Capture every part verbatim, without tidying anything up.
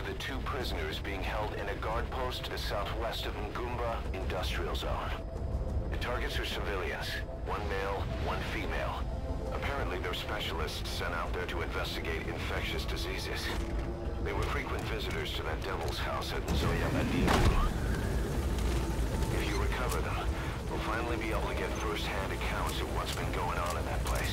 the two prisoners being held in a guard post to the southwest of Ngumba Industrial Zone. The targets are civilians, one male, one female. Apparently they're specialists sent out there to investigate infectious diseases. They were frequent visitors to that devil's house at Nzoya Madibu. If you recover them, we'll finally be able to get first-hand accounts of what's been going on in that place.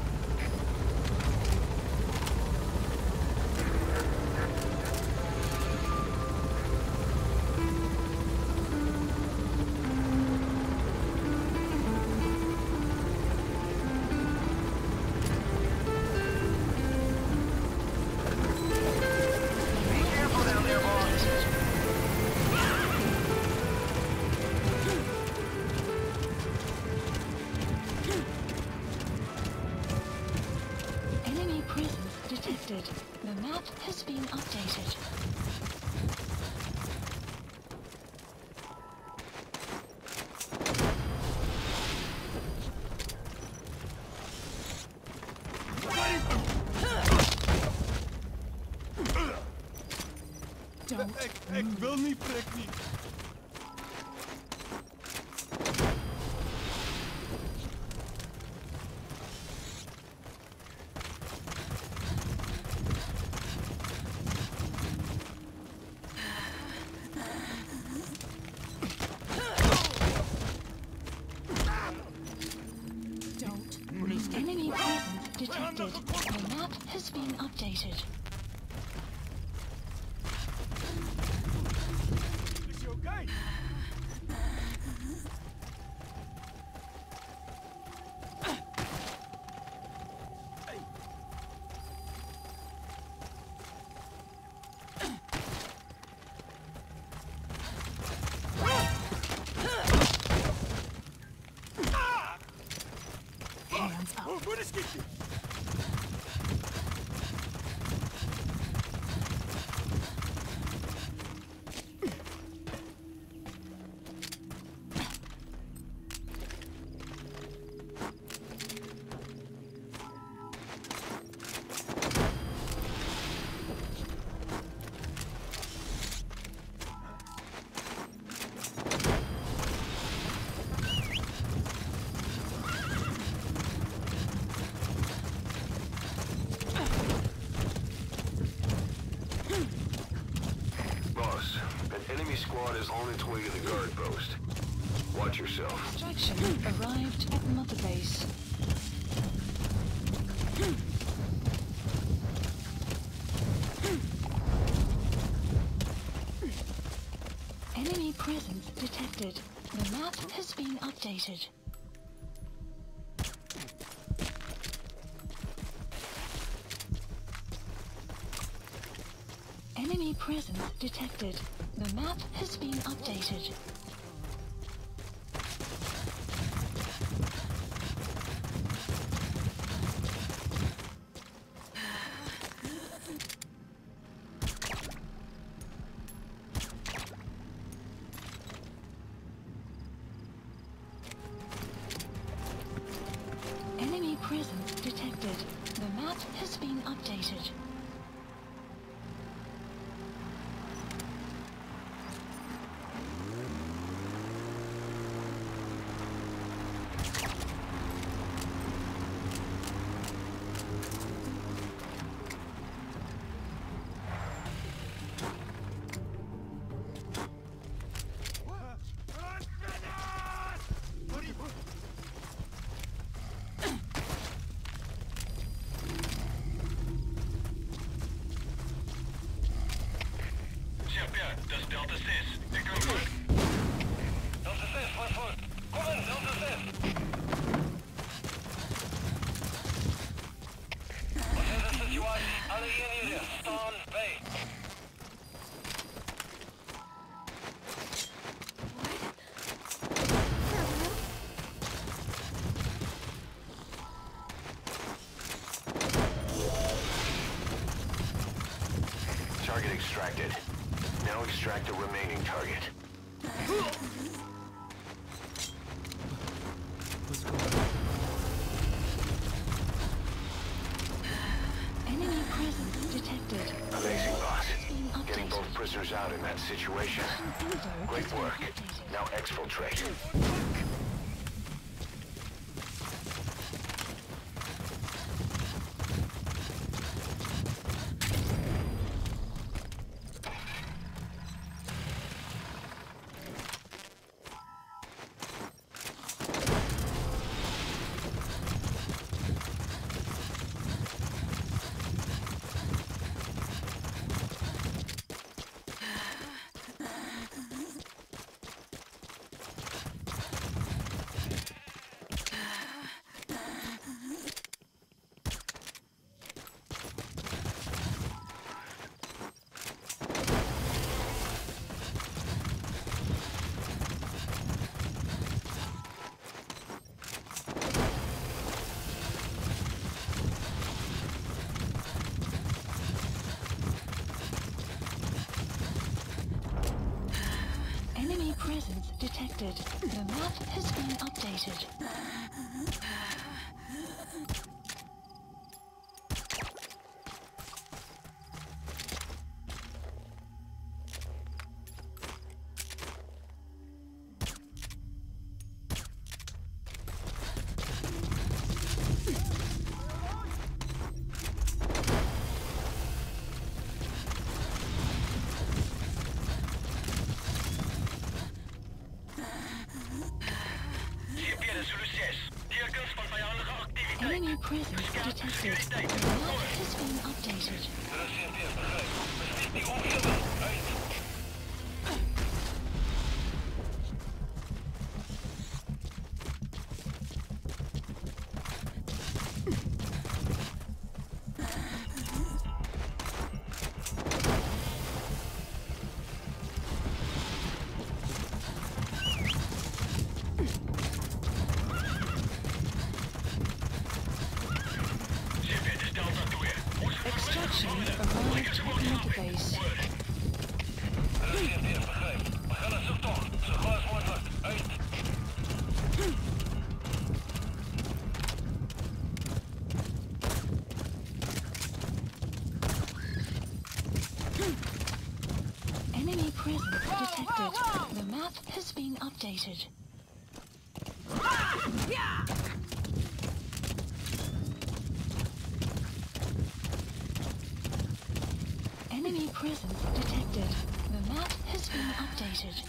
The map has been updated. Don't. Ik, ik wil niet, prik niet. Enemy presence detected. The map has been updated. Is je oké? What is it? Squad is on its way to the guard post. Watch yourself. Extraction arrived at Mother Base. Enemy presence detected. The map has been updated. Enemy presence detected. The map has been updated. Enemy presence detected. The map has been updated. Das Delta zes. Ik kom terug. Delta zes, voor voor. Kom in, Delta zes. Wat is de situatie? Alle eenheden, staan bij. Target extracted. Now extract the remaining target. Enemy presence detected. detected. Amazing, boss. Being Getting both updated. prisoners out in that situation. Info Great has been work. updated. Now exfiltrate. Enemy presence detected. The map has been updated. Enemy presence detected. The map has been updated. Extraction arrived at the interface. Enemy presence detected. The map has been updated. Enemy presence detected. The map has been updated.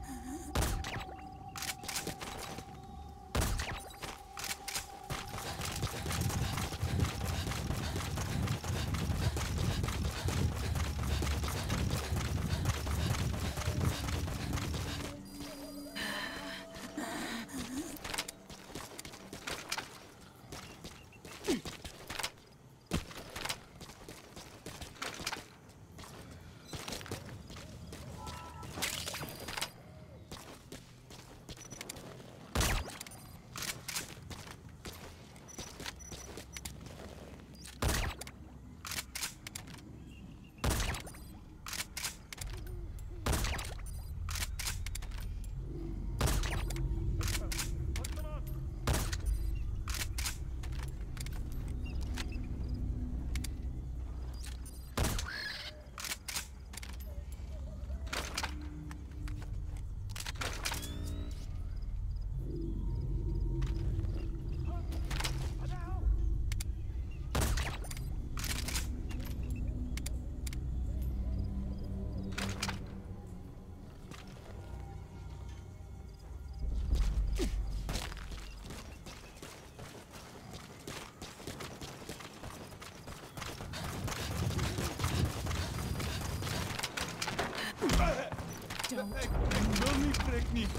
Don't. Ik, ik wil niet, trek niet.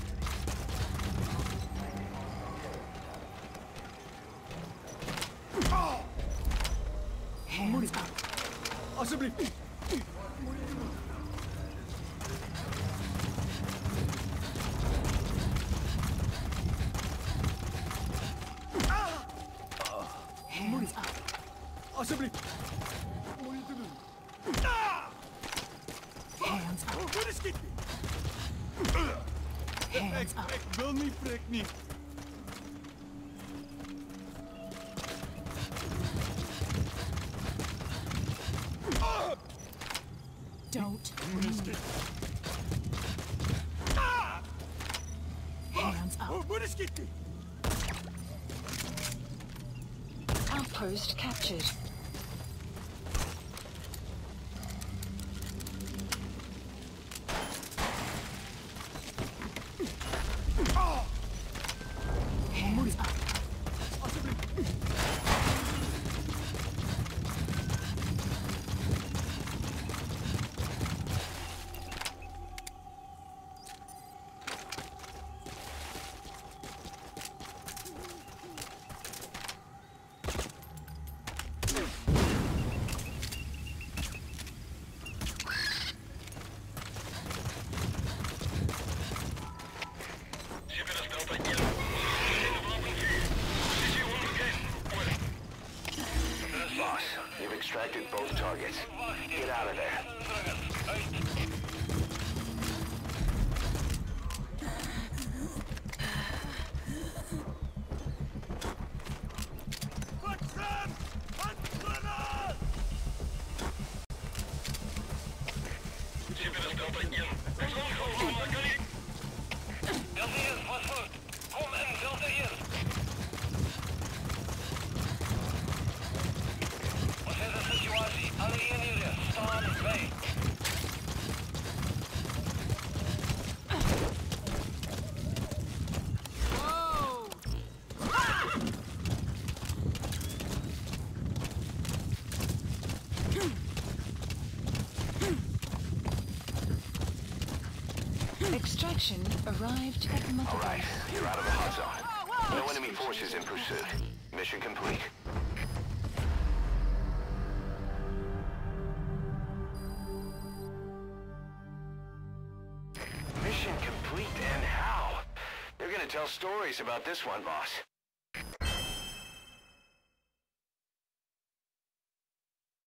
Hands up. Alsjeblieft. Hands up. Alsjeblieft. Moet je te doen. Hands up. Hoe is het? Hands up. Ik wil niet, trek niet. Hands up. Oh, polis gitti. Outpost captured. Hands up. Assembly. Boss, you've extracted both targets. Get out of there. Extraction arrived at Mother All right, Base. you're out of the hot zone. No enemy forces in pursuit. Mission complete. Mission complete, and how? They're gonna tell stories about this one, boss.